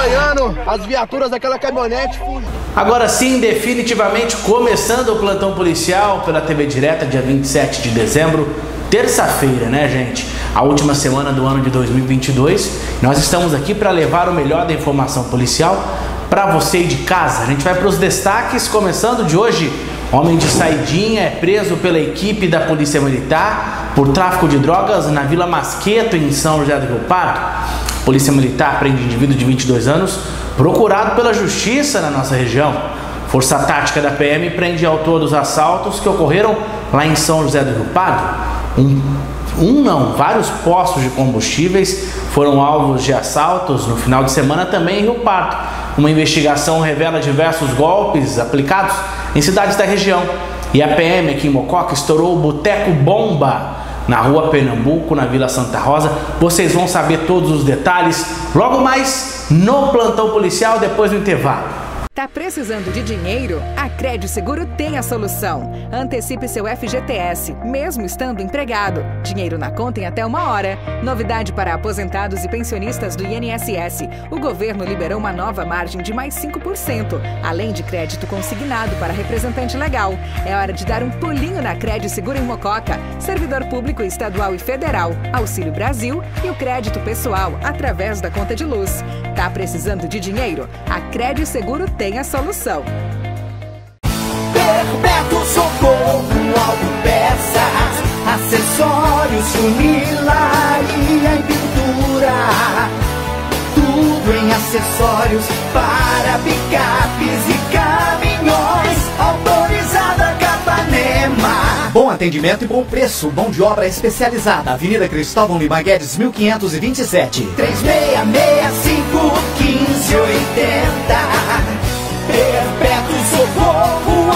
acompanhando as viaturas daquela caminhonete. Agora sim, definitivamente começando o plantão policial pela TV Direta, dia 27 de dezembro, terça-feira, né, gente? A última semana do ano de 2022. Nós estamos aqui para levar o melhor da informação policial para você de casa. A gente vai para os destaques, começando de hoje. Homem de saidinha é preso pela equipe da Polícia Militar por tráfico de drogas na Vila Masqueto, em São José do Rio Pardo. Polícia Militar prende indivíduo de 22 anos procurado pela Justiça na nossa região. Força Tática da PM prende autor dos assaltos que ocorreram lá em São José do Rio Pardo. Vários postos de combustíveis foram alvos de assaltos no final de semana também em Rio Pardo. Uma investigação revela diversos golpes aplicados em cidades da região. E a PM aqui em Mococa estourou o Boteco Bomba na Rua Pernambuco, na Vila Santa Rosa. Vocês vão saber todos os detalhes logo mais no plantão policial, depois do intervalo. Tá precisando de dinheiro? A Crédito Seguro tem a solução. Antecipe seu FGTS, mesmo estando empregado. Dinheiro na conta em até 1 hora. Novidade para aposentados e pensionistas do INSS. O governo liberou uma nova margem de mais 5%, além de crédito consignado para representante legal. É hora de dar um pulinho na Crédito Seguro em Mococa. Servidor público estadual e federal, Auxílio Brasil e o crédito pessoal através da conta de luz. Tá precisando de dinheiro? A Crédito Seguro tem a solução. Perpétuo Socorro Autopeças, acessórios, funilaria e pintura. Tudo em acessórios para picapes e caminhões. Autorizada Capanema. Bom atendimento e bom preço. Mão de obra especializada. Avenida Cristóvão Lima Guedes, 1527. 3665-1580. Perpétuo Socorro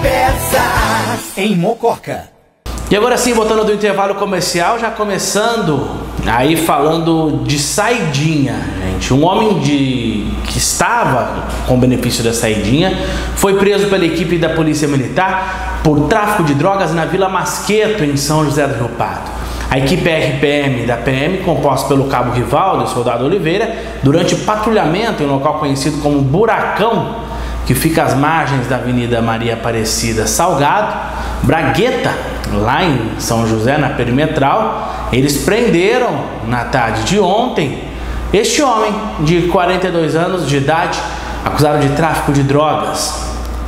Autopeças em Mococa. E agora sim, voltando do intervalo comercial, já começando aí falando de saidinha, gente. Um homem que estava com benefício da saidinha foi preso pela equipe da Polícia Militar por tráfico de drogas na Vila Masqueto, em São José do Rio Pardo. A equipe RPM da PM, composta pelo Cabo Rivaldo e Soldado Oliveira, durante patrulhamento em um local conhecido como Buracão, que fica às margens da Avenida Maria Aparecida Salgado, Bragueta, lá em São José, na Perimetral, eles prenderam na tarde de ontem este homem de 42 anos de idade, acusado de tráfico de drogas.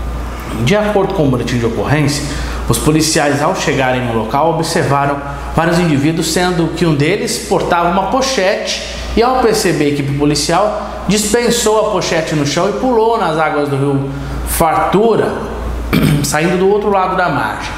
De acordo com o boletim de ocorrência, os policiais, ao chegarem no local, observaram vários indivíduos, sendo que um deles portava uma pochete e, ao perceber a equipe policial, dispensou a pochete no chão e pulou nas águas do rio Fartura, saindo do outro lado da margem.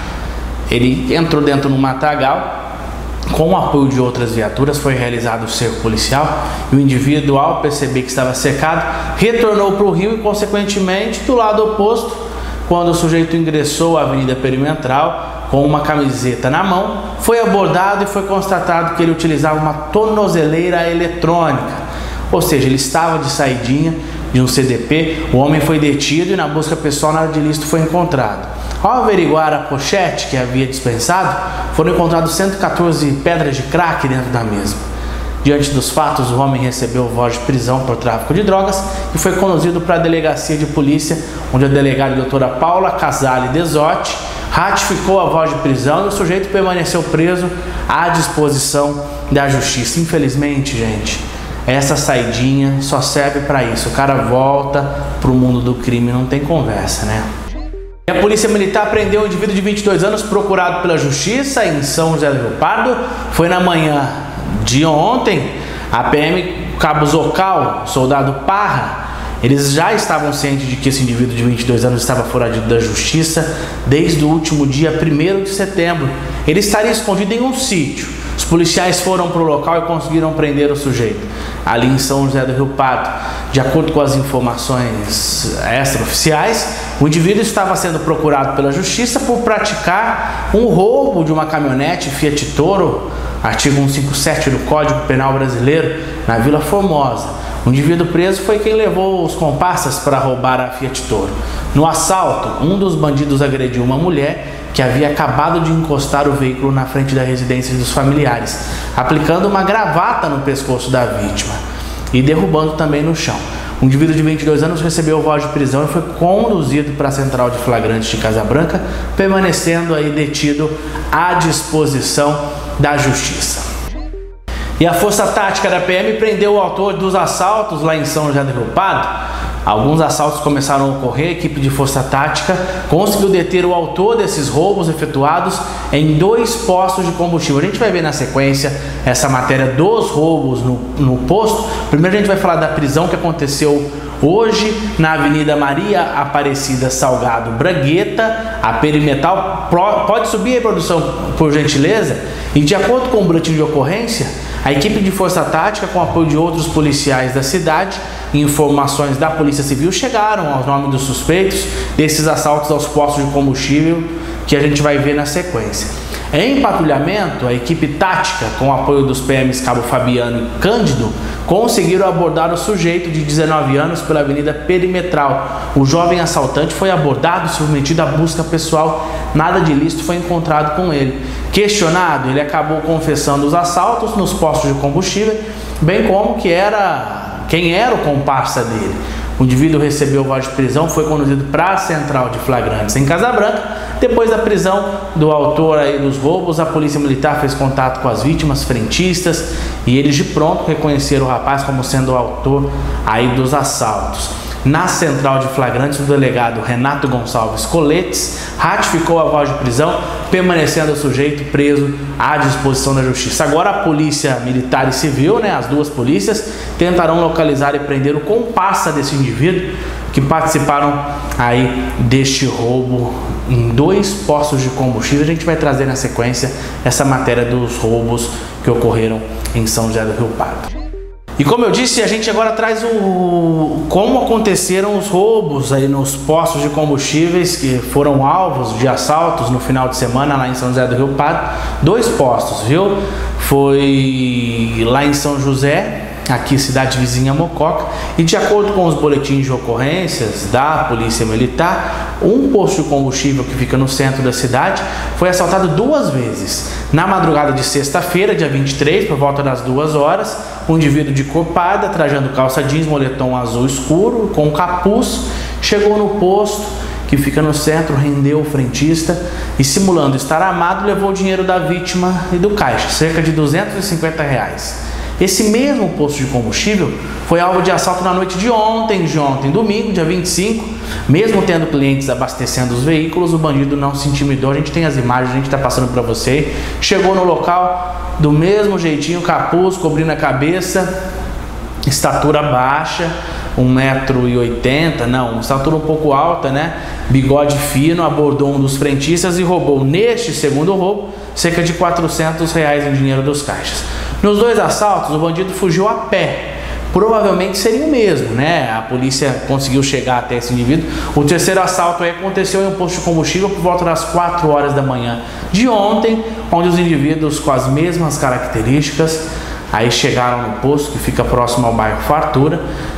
Ele entrou dentro do matagal. Com o apoio de outras viaturas, foi realizado o cerco policial e o indivíduo, ao perceber que estava cercado, retornou para o rio e, consequentemente, do lado oposto, quando o sujeito ingressou à Avenida Perimetral com uma camiseta na mão, foi abordado e foi constatado que ele utilizava uma tornozeleira eletrônica. Ou seja, ele estava de saidinha de um CDP. O homem foi detido e, na busca pessoal, nada de ilícito foi encontrado. Ao averiguar a pochete que havia dispensado, foram encontrados 114 pedras de crack dentro da mesma. Diante dos fatos, o homem recebeu voz de prisão por tráfico de drogas e foi conduzido para a delegacia de polícia, onde a delegada doutora Paula Casale Desotti ratificou a voz de prisão e o sujeito permaneceu preso à disposição da justiça. Infelizmente, gente, essa saidinha só serve para isso. O cara volta para o mundo do crime, não tem conversa, né? E a Polícia Militar prendeu um indivíduo de 22 anos procurado pela Justiça em São José do Rio Pardo. Foi na manhã de ontem. A PM Cabo Zocal, Soldado Parra, eles já estavam cientes de que esse indivíduo de 22 anos estava foragido da Justiça desde o último dia 1º de setembro. Ele estaria escondido em um sítio. Os policiais foram para o local e conseguiram prender o sujeito ali em São José do Rio Pardo. De acordo com as informações extraoficiais, o indivíduo estava sendo procurado pela Justiça por praticar um roubo de uma caminhonete Fiat Toro, artigo 157 do Código Penal Brasileiro, na Vila Formosa. O indivíduo preso foi quem levou os comparsas para roubar a Fiat Toro. No assalto, um dos bandidos agrediu uma mulher que havia acabado de encostar o veículo na frente da residência dos familiares, aplicando uma gravata no pescoço da vítima e derrubando também no chão. O indivíduo de 22 anos recebeu voz de prisão e foi conduzido para a central de flagrantes de Casa Branca, permanecendo aí detido à disposição da Justiça. E a Força Tática da PM prendeu o autor dos assaltos lá em São José do Rio Pardo. Alguns assaltos começaram a ocorrer, a equipe de Força Tática conseguiu deter o autor desses roubos efetuados em 2 postos de combustível. A gente vai ver na sequência essa matéria dos roubos no posto. Primeiro a gente vai falar da prisão que aconteceu hoje na Avenida Maria Aparecida Salgado Bragueta, a perimetral. Pode subir aí, produção, por gentileza? E de acordo com o boletim de ocorrência, a equipe de Força Tática, com apoio de outros policiais da cidade e informações da Polícia Civil, chegaram aos nomes dos suspeitos desses assaltos aos postos de combustível que a gente vai ver na sequência. Em patrulhamento, a equipe tática, com apoio dos PMs Cabo Fabiano e Cândido, conseguiram abordar o sujeito de 19 anos pela Avenida Perimetral. O jovem assaltante foi abordado e submetido à busca pessoal. Nada de ilícito foi encontrado com ele. Questionado, ele acabou confessando os assaltos nos postos de combustível, bem como quem era o comparsa dele. O indivíduo recebeu voz de prisão, foi conduzido para a central de flagrantes em Casa Branca. Depois da prisão do autor aí dos roubos, a Polícia Militar fez contato com as vítimas frentistas e eles de pronto reconheceram o rapaz como sendo o autor aí dos assaltos. Na central de flagrantes, o delegado Renato Gonçalves Coletes ratificou a voz de prisão, permanecendo o sujeito preso à disposição da Justiça. Agora a Polícia Militar e Civil, as duas polícias, tentarão localizar e prender o comparsa desse indivíduo que participaram aí deste roubo em 2 postos de combustível. A gente vai trazer na sequência essa matéria dos roubos que ocorreram em São José do Rio Pardo. E como eu disse, a gente agora traz como aconteceram os roubos aí nos postos de combustíveis que foram alvos de assaltos no final de semana lá em São José do Rio Pardo. 2 postos, viu? Foi lá em São José, aqui cidade vizinha Mococa, e de acordo com os boletins de ocorrências da Polícia Militar, um posto de combustível que fica no centro da cidade foi assaltado 2 vezes. Na madrugada de sexta-feira, dia 23, por volta das 2 horas, um indivíduo de cor parda, trajando calça jeans, moletom azul escuro, com capuz, chegou no posto que fica no centro, rendeu o frentista e, simulando estar armado, levou o dinheiro da vítima e do caixa, cerca de R$250. Esse mesmo posto de combustível foi alvo de assalto na noite de ontem, domingo, dia 25. Mesmo tendo clientes abastecendo os veículos, o bandido não se intimidou. A gente tem as imagens, a gente está passando para você. Chegou no local do mesmo jeitinho, capuz cobrindo a cabeça, estatura baixa, 1,80 m, uma estatura um pouco alta, bigode fino, abordou um dos frentistas e roubou, neste segundo roubo, cerca de R$400 em dinheiro dos caixas. Nos 2 assaltos, o bandido fugiu a pé. Provavelmente seria o mesmo, A polícia conseguiu chegar até esse indivíduo. O terceiro assalto aí aconteceu em um posto de combustível por volta das 4 horas da manhã de ontem, onde os indivíduos com as mesmas características aí chegaram no posto que fica próximo ao bairro Fartura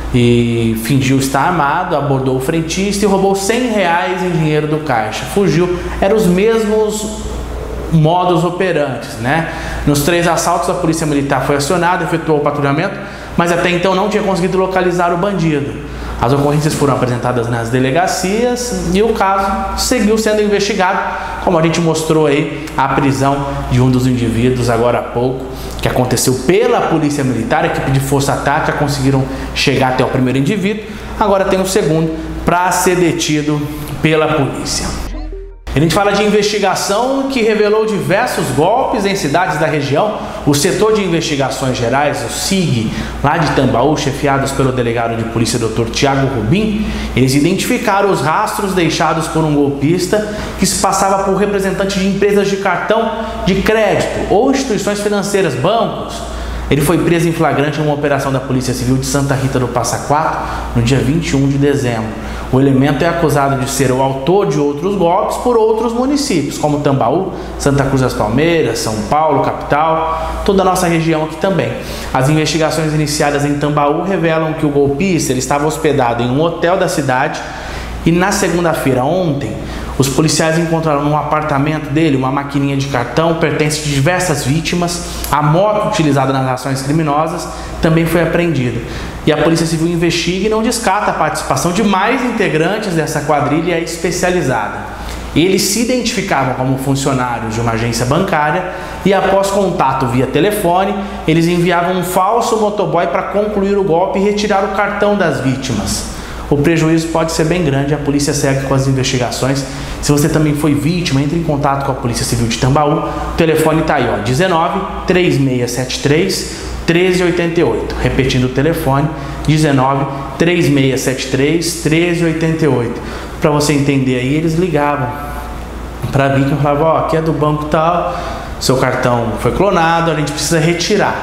e fingiu estar armado, abordou o frentista e roubou R$100 em dinheiro do caixa. Fugiu, eram os mesmos modus operantes, Nos 3 assaltos, a Polícia Militar foi acionada, efetuou o patrulhamento, mas até então não tinha conseguido localizar o bandido. As ocorrências foram apresentadas nas delegacias e o caso seguiu sendo investigado, como a gente mostrou aí a prisão de um dos indivíduos agora há pouco, que aconteceu pela Polícia Militar. A equipe de Força Tática conseguiram chegar até o primeiro indivíduo, agora tem o segundo para ser detido pela polícia. A gente fala de investigação que revelou diversos golpes em cidades da região. O setor de investigações gerais, o SIG, lá de Tambaú, chefiados pelo delegado de polícia Dr. Tiago Rubim, eles identificaram os rastros deixados por um golpista que se passava por representante de empresas de cartão de crédito ou instituições financeiras, bancos. Ele foi preso em flagrante em uma operação da Polícia Civil de Santa Rita do Passa Quatro no dia 21 de dezembro. O elemento é acusado de ser o autor de outros golpes por outros municípios, como Tambaú, Santa Cruz das Palmeiras, São Paulo, capital, toda a nossa região aqui também. As investigações iniciadas em Tambaú revelam que o golpista ele estava hospedado em um hotel da cidade e na segunda-feira, ontem, Os policiais encontraram no apartamento dele uma maquininha de cartão, pertence de diversas vítimas. A moto utilizada nas ações criminosas também foi apreendida. E a Polícia Civil investiga e não descarta a participação de mais integrantes dessa quadrilha especializada. Eles se identificavam como funcionários de uma agência bancária e, após contato via telefone, eles enviavam um falso motoboy para concluir o golpe e retirar o cartão das vítimas. O prejuízo pode ser bem grande, a polícia segue com as investigações. Se você também foi vítima, entre em contato com a Polícia Civil de Tambaú. O telefone está aí, ó, 19 3673 1388. Repetindo o telefone, 19 3673 1388. Para você entender aí, eles ligavam para a vítima e falavam: ó, aqui é do banco tal, seu cartão foi clonado, a gente precisa retirar.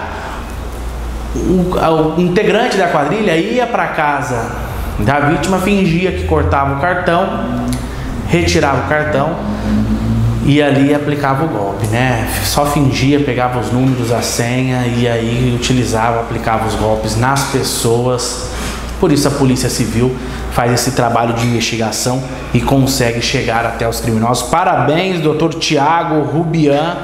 O integrante da quadrilha ia para casa da vítima, fingia que cortava o cartão, retirava o cartão e ali aplicava o golpe, né? Só fingia, pegava os números, a senha e aí utilizava, aplicava os golpes nas pessoas. Por isso a Polícia Civil faz esse trabalho de investigação e consegue chegar até os criminosos. Parabéns, Dr. Tiago Rubian,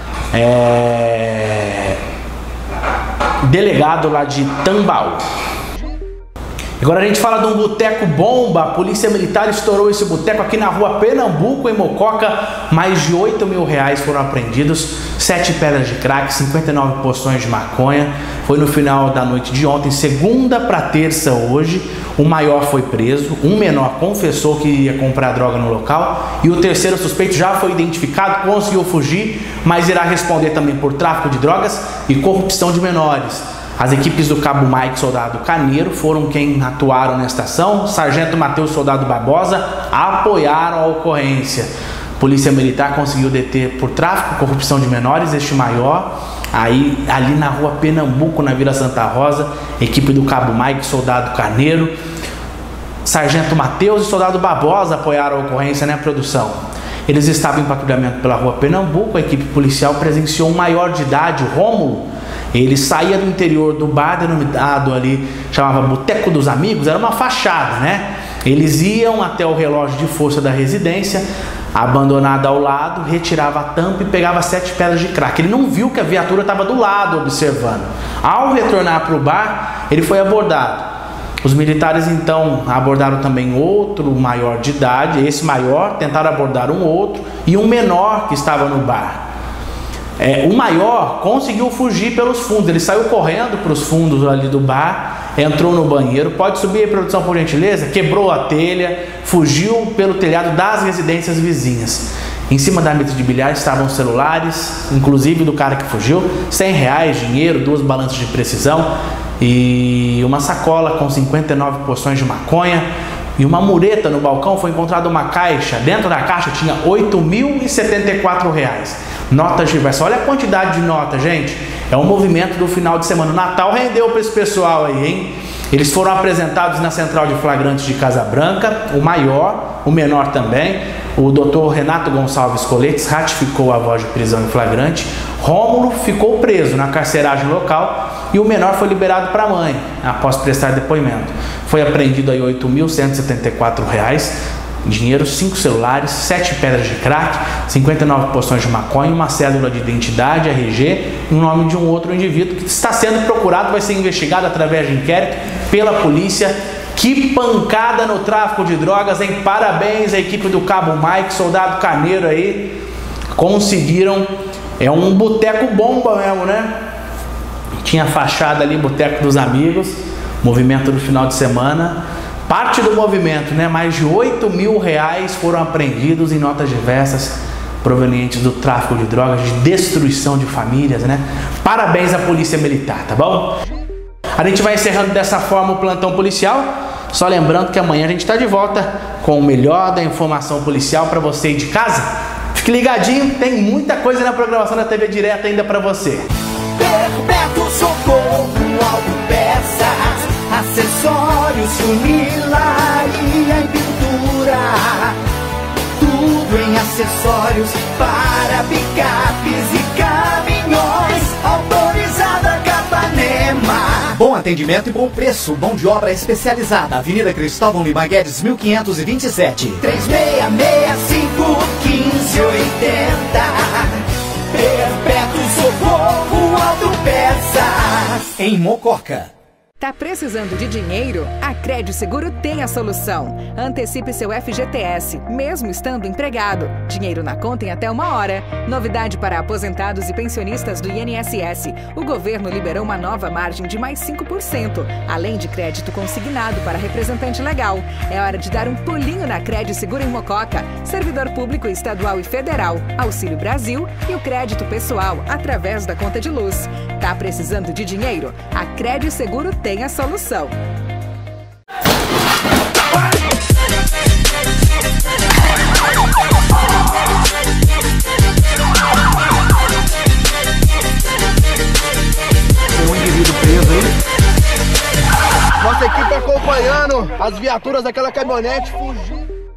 delegado lá de Tambaú. Agora a gente fala de um boteco bomba. A Polícia Militar estourou esse boteco aqui na rua Pernambuco, em Mococa. Mais de R$8 mil foram apreendidos, 7 pedras de crack, 59 porções de maconha. Foi no final da noite de ontem, segunda para terça hoje. O maior foi preso, um menor confessou que ia comprar droga no local e o terceiro suspeito já foi identificado, conseguiu fugir, mas irá responder também por tráfico de drogas e corrupção de menores. As equipes do Cabo Mike, Soldado Carneiro, foram quem atuaram nesta ação. Sargento Matheus, Soldado Barbosa apoiaram a ocorrência. Polícia Militar conseguiu deter por tráfico e corrupção de menores este maior, aí ali na rua Pernambuco, na Vila Santa Rosa. Equipe do Cabo Mike, Soldado Carneiro, Sargento Matheus e Soldado Barbosa apoiaram a ocorrência, né, produção? Eles estavam em patrulhamento pela rua Pernambuco. A equipe policial presenciou um maior de idade, Rômulo. Ele saía do interior do bar, denominado ali, chamava Boteco dos Amigos, era uma fachada, né? Eles iam até o relógio de força da residência, abandonada ao lado, retirava a tampa e pegava 7 pedras de crack. Ele não viu que a viatura estava do lado observando. Ao retornar para o bar, ele foi abordado. Os militares então abordaram também outro maior de idade. Esse maior tentaram abordar um outro e um menor que estava no bar. O maior conseguiu fugir pelos fundos. Ele saiu correndo para os fundos ali do bar, entrou no banheiro. Pode subir aí, produção, por gentileza? Quebrou a telha, fugiu pelo telhado das residências vizinhas. Em cima da mesa de bilhar estavam celulares, inclusive do cara que fugiu, R$100, dinheiro, 2 balanças de precisão e uma sacola com 59 porções de maconha. E uma mureta no balcão. Foi encontrada uma caixa. Dentro da caixa tinha R$8.074. Notas diversas. Olha a quantidade de notas, gente. É um movimento do final de semana. O Natal rendeu para esse pessoal aí, hein? Eles foram apresentados na central de flagrantes de Casa Branca. O maior, o menor também. O doutor Renato Gonçalves Coletes ratificou a voz de prisão em flagrante. Rômulo ficou preso na carceragem local e o menor foi liberado para a mãe após prestar depoimento. Foi apreendido aí R$8.174, dinheiro, 5 celulares, 7 pedras de crack, 59 porções de maconha, uma cédula de identidade, RG, em nome de um outro indivíduo que está sendo procurado, vai ser investigado através de inquérito pela polícia. Que pancada no tráfico de drogas, hein? Parabéns à equipe do Cabo Mike, Soldado Carneiro aí. Conseguiram. É um boteco bomba mesmo, né? Tinha fachada ali, Boteco dos Amigos. Movimento do final de semana. Parte do movimento, né? Mais de R$8 mil foram apreendidos em notas diversas provenientes do tráfico de drogas, de destruição de famílias, né? Parabéns à Polícia Militar, tá bom? A gente vai encerrando dessa forma o plantão policial. Só lembrando que amanhã a gente está de volta com o melhor da informação policial para você de casa. Fique ligadinho, tem muita coisa na programação da TV Direta ainda para você. Perpétuo Socorro Autopeças, acessórios, funilaria e pintura. Tudo em acessórios para picapes e caminhões. Autorizada Capanema. Bom atendimento e bom preço, mão de obra especializada. Avenida Cristóvão Lima Guedes, 1527. 3665-1580. Perpétuo Socorro Autopeças. Em Mococa. Tá precisando de dinheiro? A Crédito Seguro tem a solução. Antecipe seu FGTS, mesmo estando empregado. Dinheiro na conta em até 1 hora. Novidade para aposentados e pensionistas do INSS. O governo liberou uma nova margem de mais 5%, além de crédito consignado para representante legal. É hora de dar um pulinho na Crédito Seguro em Mococa. Servidor público estadual e federal, Auxílio Brasil e o crédito pessoal através da conta de luz. Tá precisando de dinheiro? A Crédito Seguro tem a solução. Tem um indivíduo preso aí. Nossa equipe acompanhando as viaturas daquela caminhonete fugindo.